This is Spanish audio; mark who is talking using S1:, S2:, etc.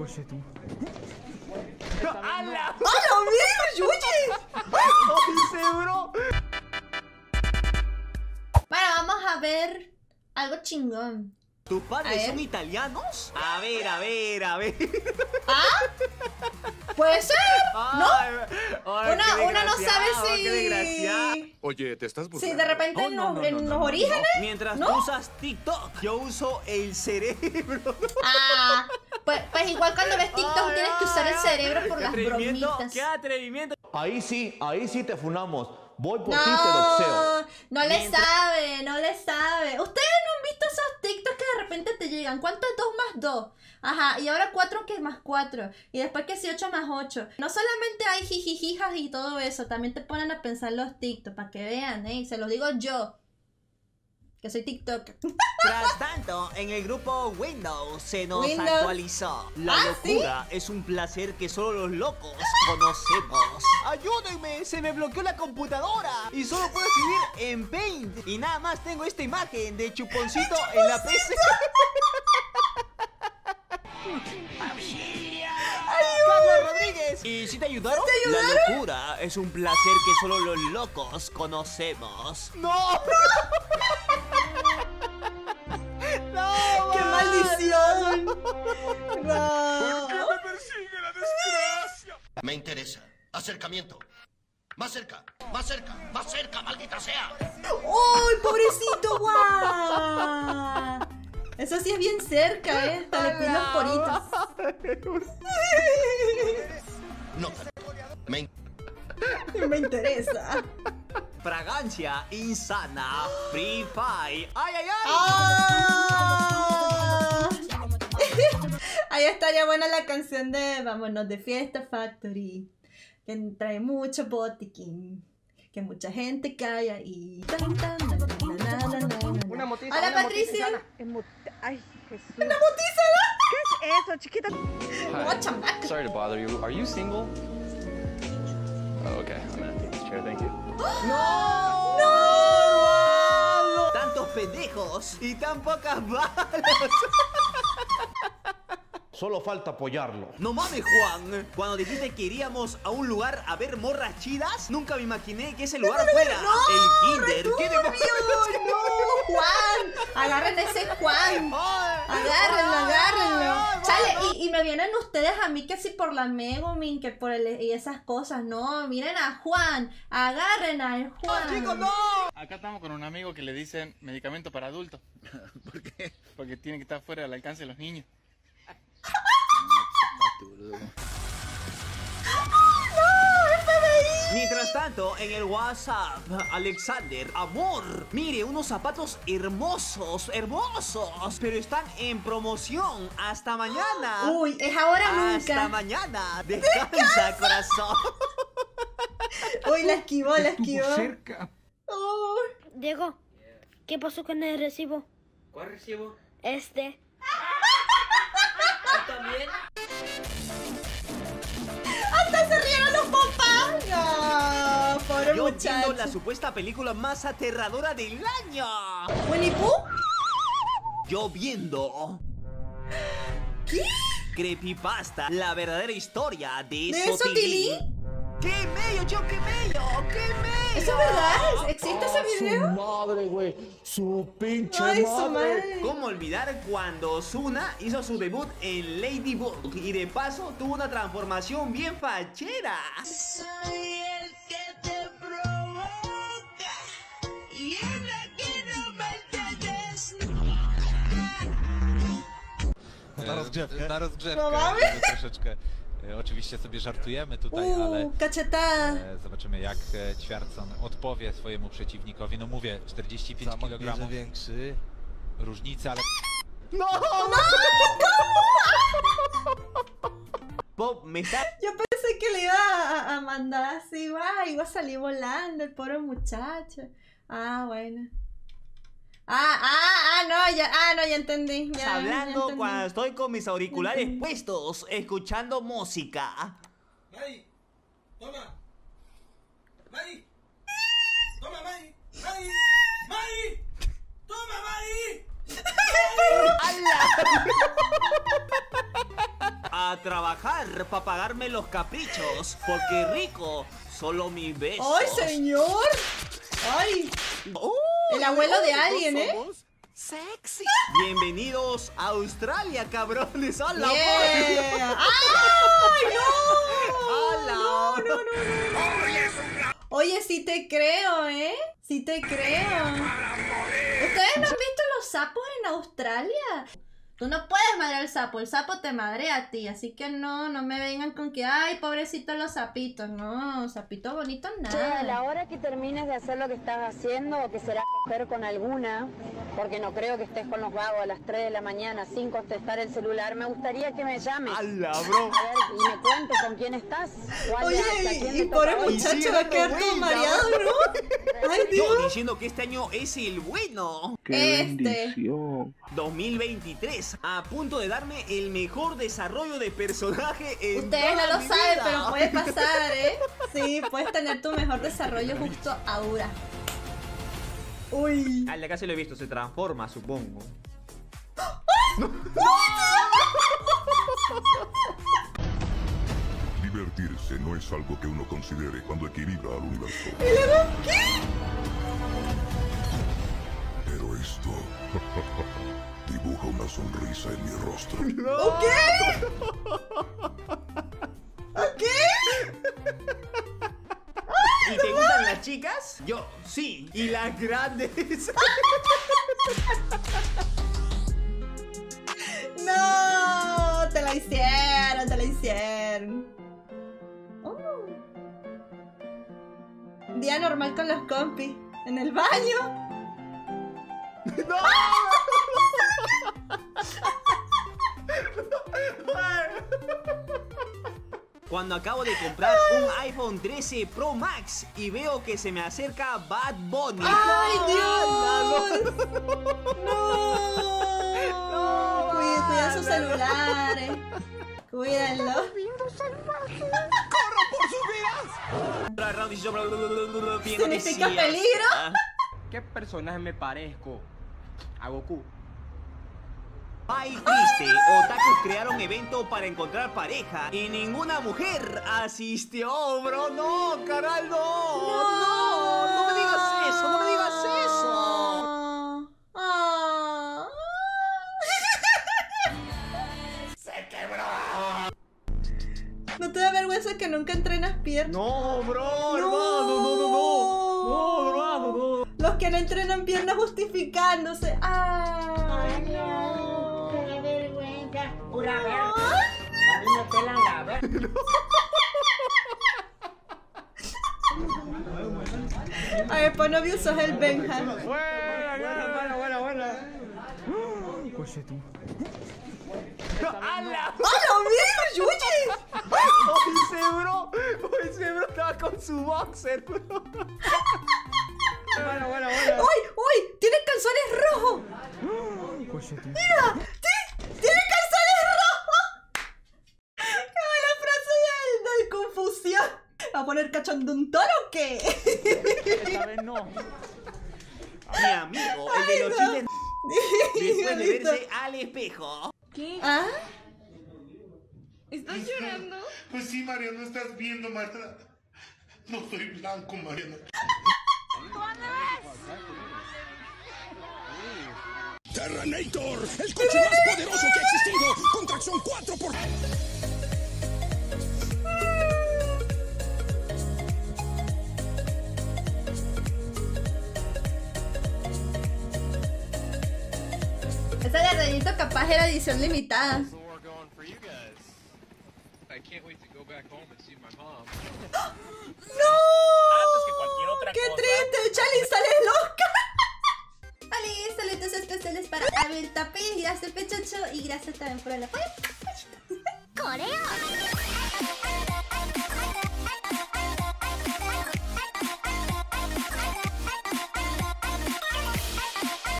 S1: Oye, tú.
S2: ¡Hala!
S3: ¡A la mierda, oye!
S2: ¡Oye, bro!
S3: Bueno, vamos a ver algo chingón.
S2: ¿Tus padres son italianos? A ver.
S3: ¿Ah? ¿Puede ser? ¿No? Una no sabe si...
S2: ¡Qué desgraciado!
S4: Oye, ¿te estás buscando?
S3: Si de repente en los orígenes.
S2: Mientras tú usas TikTok, yo uso el cerebro.
S3: Ah, pues igual cuando ves TikTok tienes que usar el cerebro por las bromitas.
S2: ¡Qué atrevimiento!
S5: Ahí sí te funamos. Voy por ti y te doxeo.
S3: No le sabe. Ustedes no han visto esos TikToks que de repente te llegan. ¿Cuánto es 2 más 2? Ajá, y ahora 4 que más 4. Y después que sí 8 más 8. No solamente hay jijijijas y todo eso, también te ponen a pensar los TikToks para que vean, se los digo yo, que soy TikToker.
S2: Tras tanto, en el grupo Windows se nos actualizó. La locura es un placer que solo los locos conocemos. ¡Ayúdenme! ¡Se me bloqueó la computadora! Y solo puedo escribir en Paint. Y nada más tengo esta imagen de Chuponcito en la PC. ¡Carlos Rodríguez! ¿Y si te ayudaron? La locura es un placer que solo los locos conocemos. ¡No! ¡No!
S3: ¡Qué maldición! ¡No!
S4: ¿Por qué me persigue la desgracia?
S6: Me interesa. Acercamiento. Más cerca, maldita sea.
S3: ¡Uy, pobrecito, guau! Eso sí es bien cerca, hasta le pide los poritos.
S6: No,
S3: Me interesa.
S2: Fragancia insana. Free Fire. ¡Ay, ay, ay!
S3: ¡Ah! Ahí estaría buena la canción de Vámonos de Fiesta Factory, que trae mucho botiquín, que mucha gente cae ahí.
S7: Una motiza.
S3: Hola, Patricia.
S7: Ay, Jesús.
S3: ¿Una motiza?
S7: ¿Qué es eso, chiquita?
S3: No, chamaca.
S1: Sorry to bother you. Are you single? Oh, okay. I'm gonna take this chair. Thank you.
S2: ¡No! ¡No! Tantos pendejos y tan pocas balas.
S5: Solo falta apoyarlo.
S2: No mames, Juan. Cuando dijiste que iríamos a un lugar a ver morras chidas, nunca me imaginé que ese lugar fuera el Kinder. ¿Qué demonios?
S3: ¡No, Juan! Agarren a ese Juan. Agárrenlo. Chale, y me vienen ustedes a mí que si por la Megumin, que por y esas cosas. No, miren a Juan. Agarren al Juan.
S2: ¡Chicos, no!
S8: Acá estamos con un amigo que le dicen medicamento para adultos.
S2: ¿Por qué?
S8: Porque tiene que estar fuera del alcance de los niños.
S2: Mientras tanto, en el WhatsApp, Alexander, amor, mire, unos zapatos hermosos, pero están en promoción. Hasta mañana.
S3: Uy, es ahora o nunca.
S2: Hasta mañana. Descansa, corazón.
S3: Uy, la esquivó.
S1: cerca.
S3: Oh.
S9: Diego, ¿qué pasó con el recibo?
S2: ¿Cuál recibo?
S9: Este.
S2: ¿Tú también?
S3: ¡Hasta se rieron los papás! No, pobre
S2: Yo
S3: muchacho.
S2: viendo la supuesta película más aterradora del año.
S3: ¿Winnie Pooh?
S2: Yo viendo.
S3: ¿Qué?
S2: Creepypasta, la verdadera historia de
S3: ¿De Sotilí?
S2: ¡Qué mello, yo, qué mello!
S3: ¿Eso es verdad? ¿Existe ese video?
S5: Madre, güey. Su pinche
S3: Ay, su madre.
S2: ¿Cómo olvidar cuando Ozuna hizo su debut en Ladybug y de paso tuvo una transformación bien fachera?
S10: Soy el que te provoca y el que no me desnuda.
S11: Na rozgrzewkę
S3: No mamy?
S11: troszeczkę. Oczywiście sobie żartujemy tutaj, ale
S3: Cachetada.
S11: zobaczymy jak Ćwiartson odpowie swojemu przeciwnikowi. No mówię, 45 kg
S1: większy.
S11: różnicy, ale...
S2: ¡No! Bob, me está...
S3: Yo pensé que le iba a mandar así, iba a salir volando el pobre muchacho. Ah, bueno. No, ya entendí. Ya
S2: hablando
S3: entendí.
S2: cuando estoy con mis auriculares puestos, escuchando música.
S10: Mari, toma. Mari. Toma, Mari. Mari. Mari. Toma, Mari.
S2: A trabajar para pagarme los caprichos. Porque rico, solo mis besos.
S3: ¡Ay, señor! ¡Ay! El abuelo de alguien, ¿eh?
S2: ¡Sexy! Bienvenidos a Australia, cabrones. ¡A la
S3: Yeah. ¡Ay, no!
S2: ¡Hala!
S3: Oye, sí te creo, ¿eh? Sí te creo. ¿Ustedes no han visto los sapos en Australia? Tú no puedes madrear al sapo, el sapo te madrea a ti, así que no me vengan con que, ay, pobrecitos los sapitos, no, sapitos bonitos nada.
S12: Che, a la hora que termines de hacer lo que estás haciendo, o que será coger con alguna, porque no creo que estés con los vagos a las 3 de la mañana sin contestar el celular, me gustaría que me llames.
S2: ¡Hala, bro!
S12: A ver, y me cuentes con quién estás.
S3: Oye, y pobre muchacho va a quedar todo mareado, ¿no? ¡Ay, Dios!
S2: Yo diciendo que este año es el bueno.
S3: ¡Qué bendición!
S2: 2023, a punto de darme el mejor desarrollo de personaje en
S3: Ustedes no
S2: toda
S3: lo
S2: mi
S3: saben,
S2: vida.
S3: pero puede pasar, ¿eh? Sí, puedes tener tu mejor desarrollo justo ahora. Uy.
S2: Al de acá se lo he visto, se transforma, supongo.
S13: Divertirse no es algo que uno considere cuando equilibra al universo.
S3: ¿Y luego qué?
S13: Pero esto dibuja una sonrisa en mi rostro.
S3: ¿Ok? ¿Ok?
S2: ¿Y te gustan las chicas? Yo, sí. ¿Y las grandes?
S3: No, te la hicieron, te la hicieron. Día normal con los compis. En el baño.
S2: ¡No! Cuando acabo de comprar un iPhone 13 Pro Max y veo que se me acerca Bad Bunny.
S3: ¡Ay, Dios! ¡No! Cuida sus celulares. Cuídenlo.
S2: ¡Corro por sus vidas!
S3: ¿Significa peligro?
S14: ¿Qué personaje me parezco? A Goku.
S2: Ay, triste, otakus crearon evento para encontrar pareja y ninguna mujer asistió, bro. No, caray, no me digas eso, no me digas eso. Se quebró.
S3: ¿No te da vergüenza que nunca entrenas piernas?
S2: No, bro, hermano, no, hermano, no.
S3: Los que no entrenan piernas justificándose. Ay, no.
S12: ¡Qué vergüenza! ¡Pura verga! A mí me pelan la verga.
S3: A ver, pues novio sos el Benja.
S14: Buena.
S2: Coche tú.
S3: ¡Hala! ¡Mira, Yuji!
S2: Ese bro estaba con su boxer, bro.
S14: Buena.
S3: ¡Uy! ¡Tiene calzones rojos!
S2: Coche tú.
S3: ¡Mira! ¡Tiene calzones rojos! ¡Qué buena frase del confusión! ¿Va a poner cachondón o qué?
S14: Esta vez no.
S2: Mi amigo, el de los chistes. Después de verse al espejo.
S3: ¿Qué? ¿Ah?
S15: ¿Estás llorando?
S13: Pues sí, Mariana, no estás viendo, Mariana. No soy blanco, Mariana.
S16: Terranator, el coche más poderoso que ha existido, con tracción 4x...
S3: Ese de Renito capaz era edición limitada.
S1: ¡No!
S15: Antes que cualquier otra
S3: ¡Qué
S15: cosa.
S3: triste! ¡Charlie, sales loca! Vale, saludos especiales para Abel Tapes, gracias Pechocho y gracias también por el apoyo.
S17: ¡Coreo!